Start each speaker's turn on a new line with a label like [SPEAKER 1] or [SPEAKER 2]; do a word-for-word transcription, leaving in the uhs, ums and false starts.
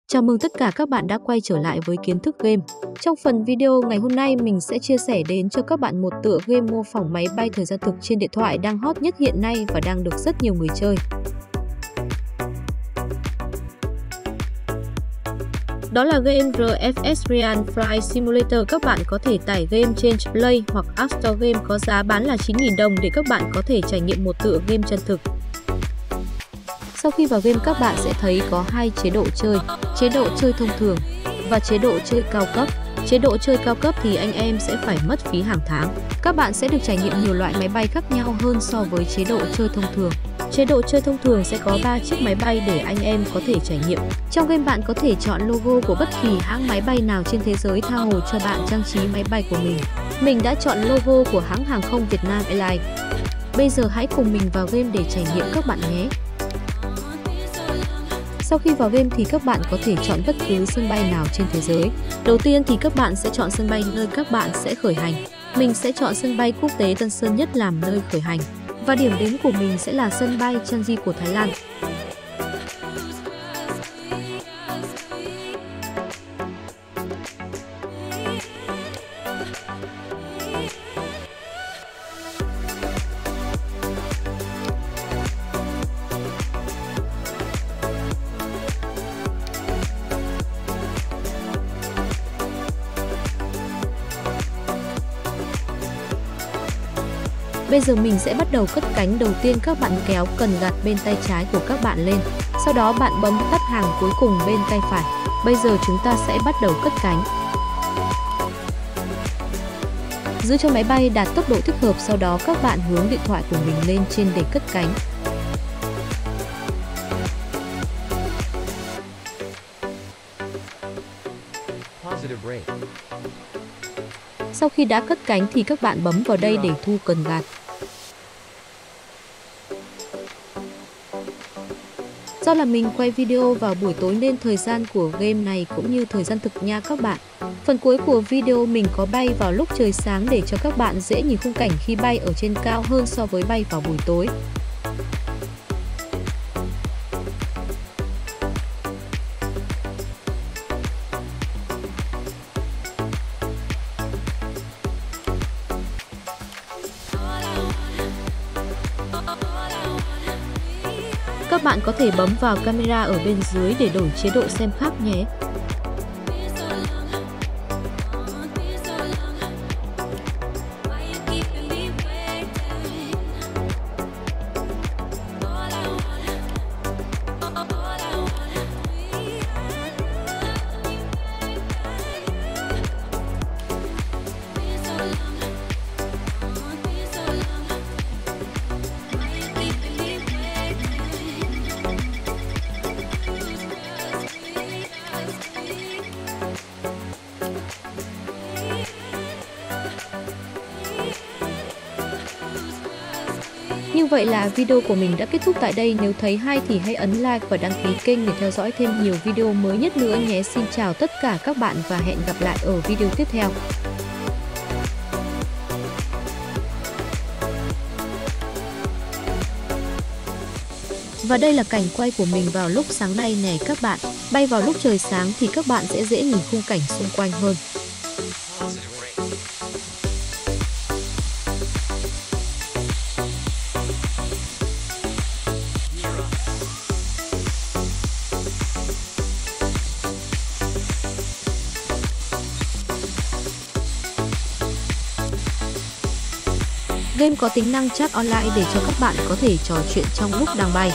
[SPEAKER 1] Chào mừng tất cả các bạn đã quay trở lại với Kiến thức game. Trong phần video ngày hôm nay mình sẽ chia sẻ đến cho các bạn một tựa game mô phỏng máy bay thời gian thực trên điện thoại đang hot nhất hiện nay và đang được rất nhiều người chơi. Đó là game rờ ép ét Real Flight Simulator. Các bạn có thể tải game trên Play hoặc App Store. Game có giá bán là chín nghìn đồng để các bạn có thể trải nghiệm một tựa game chân thực. Sau khi vào game, các bạn sẽ thấy có hai chế độ chơi, chế độ chơi thông thường và chế độ chơi cao cấp. Chế độ chơi cao cấp thì anh em sẽ phải mất phí hàng tháng. Các bạn sẽ được trải nghiệm nhiều loại máy bay khác nhau hơn so với chế độ chơi thông thường. Chế độ chơi thông thường sẽ có ba chiếc máy bay để anh em có thể trải nghiệm. Trong game bạn có thể chọn logo của bất kỳ hãng máy bay nào trên thế giới tha hồ cho bạn trang trí máy bay của mình. Mình đã chọn logo của hãng hàng không Việt Nam Airlines. Bây giờ hãy cùng mình vào game để trải nghiệm các bạn nhé. Sau khi vào game thì các bạn có thể chọn bất cứ sân bay nào trên thế giới. Đầu tiên thì các bạn sẽ chọn sân bay nơi các bạn sẽ khởi hành. Mình sẽ chọn sân bay quốc tế Tân Sơn Nhất làm nơi khởi hành. Và điểm đến của mình sẽ là sân bay Changi của Thái Lan. Bây giờ mình sẽ bắt đầu cất cánh. Đầu tiên các bạn kéo cần gạt bên tay trái của các bạn lên. Sau đó bạn bấm tắt hàng cuối cùng bên tay phải. Bây giờ chúng ta sẽ bắt đầu cất cánh. Giữ cho máy bay đạt tốc độ thích hợp, sau đó các bạn hướng điện thoại của mình lên trên để cất cánh. Sau khi đã cất cánh thì các bạn bấm vào đây để thu cần gạt. Do là mình quay video vào buổi tối nên thời gian của game này cũng như thời gian thực nha các bạn. Phần cuối của video mình có bay vào lúc trời sáng để cho các bạn dễ nhìn khung cảnh khi bay ở trên cao hơn so với bay vào buổi tối. Các bạn có thể bấm vào camera ở bên dưới để đổi chế độ xem khác nhé. Như vậy là video của mình đã kết thúc tại đây. Nếu thấy hay thì hãy ấn like và đăng ký kênh để theo dõi thêm nhiều video mới nhất nữa nhé. Xin chào tất cả các bạn và hẹn gặp lại ở video tiếp theo. Và đây là cảnh quay của mình vào lúc sáng nay nè các bạn. Bay vào lúc trời sáng thì các bạn sẽ dễ nhìn khung cảnh xung quanh hơn. Game có tính năng chat online để cho các bạn có thể trò chuyện trong lúc đang bay.